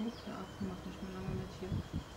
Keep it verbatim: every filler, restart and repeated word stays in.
Der Arzt macht nicht mehr lange mit hier.